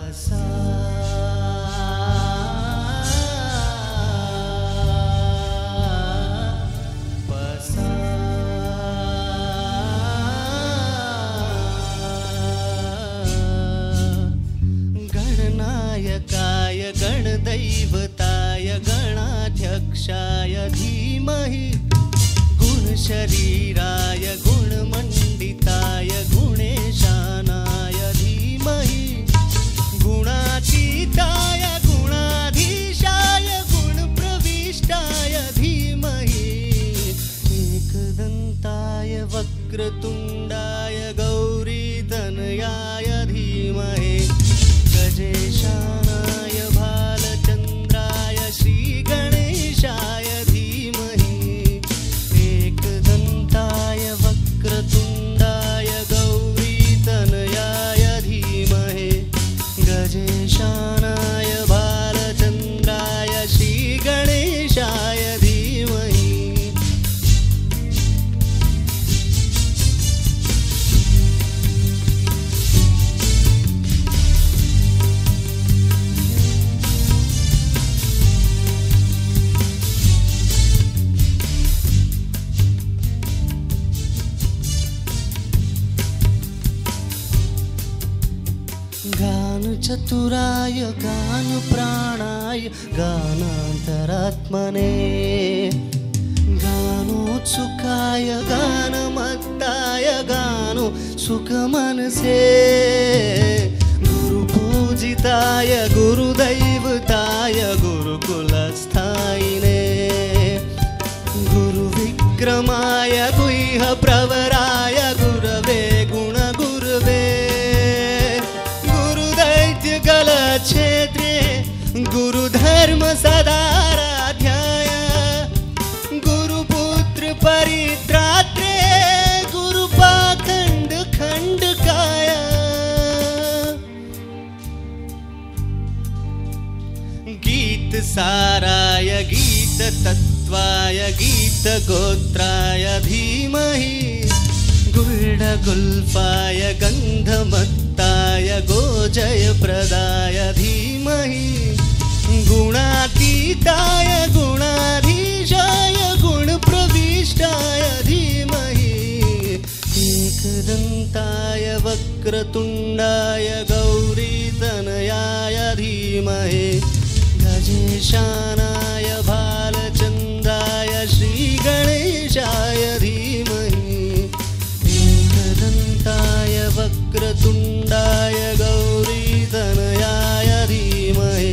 गणनायकाय गणदैवताय गणाध्यक्षाय धीमहि गुणशरीराय गुणमण्डिताय गुणेशानाय धीमहि गुणातीताय गुणाधीशाय गुणप्रविष्टाय धीमहि एकदन्ताय वक्रतुण्डाय गौरीतनयाय धीमहि गजेशानाय भालचन्द्राय श्रीगणेशाय धीमहि एकदन्ताय वक्रतुण्डाय गौरीतनयाय धीमहि गजेशानाय भालचन्द्राय श्रीगणेशाय धीमहि गान चतुराय गान प्राणाय गानान्तरात्मने गानोत्सुकाय गानमत्ताय गानो सुखमनसे गुरुपूजिताय गुरुदैवताय गुरुकुलस्थायिने गुरुविक्रमाय गुह्यप्रवराय गुरवे गुणगुरवे क्षेत्रे गुरुधर्म सदाराध्याय गुरुपुत्र परित्रात्रे गुरुपाखंड खंडकाय गीत साराय गीत तत्वाय गीत गोत्राय धीमहि गुल्फाय गंधमत्ताय गोजयप्रदाय धीमहि गुणातीताय गुणाधीशाय गुणप्रविष्टाय धीमहि एकदन्ताय वक्रतुण्डाय गौरीतनयाय धीमहि गजेशानाय भालचन्द्राय श्रीगणेशाय धीमहि एकदन्ताय वक्रतुण्डाय गौरीतनयाय धीमहि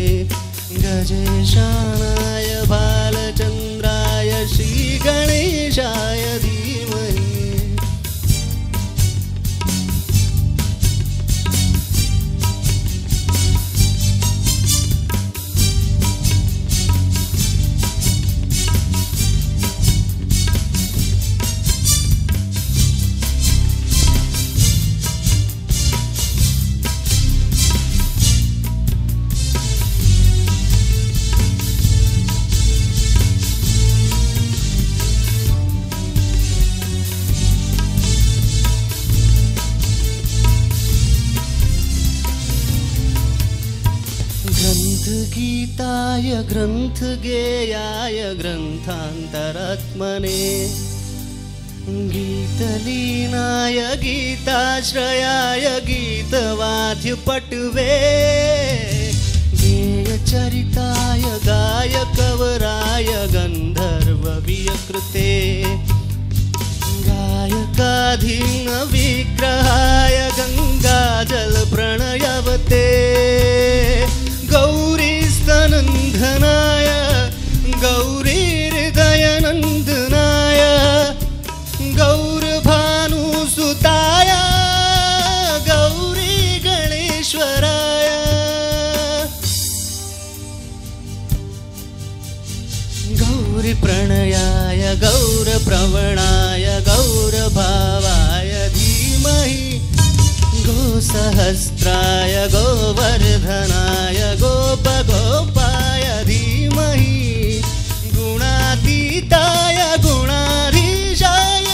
गजेशानाय भालचन्द्राय श्रीगणेशाय धीमहि गीताय ग्रंथगेयाय ग्रंथान्तरात्मने गीतलीनाय गीताश्रयाय गीतवाद्यपटवे गेयचरिताय गायकवराय गन्धर्ववियकृते गायकाधीन विग्रहाय गंगाजलप्रणयवते गौरीस्तनन्दनाय गौरीहृदयनन्दनाय गौरभानुसुताय गौरी गणेश्वराय गौरीप्रणयाय गौरप्रवणाय गौरभावाय धीमहि गोसहस्राय गोवर्धनाय गोपगोपाय धीमहि गुणातीताय गुणाधीशाय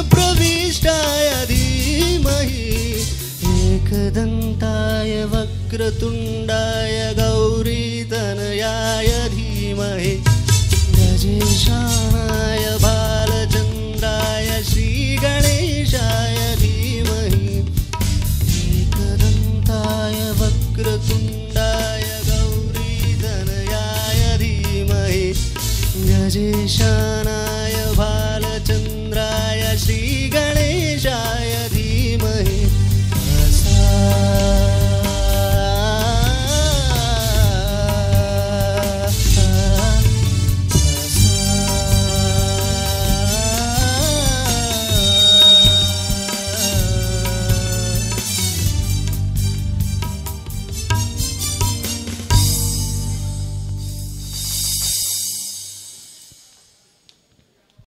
गुणप्रविष्टाय धीमहि एकदन्ताय वक्र वक्रतुण्डाय गौरीतनयाय धीमहि गजेशानाय बालचन्द्राय श्रीगणेशाय धीमहि एकदन्ताय वक्रतुण्डाय गौरीतनयाय धीमहि गजेशानाय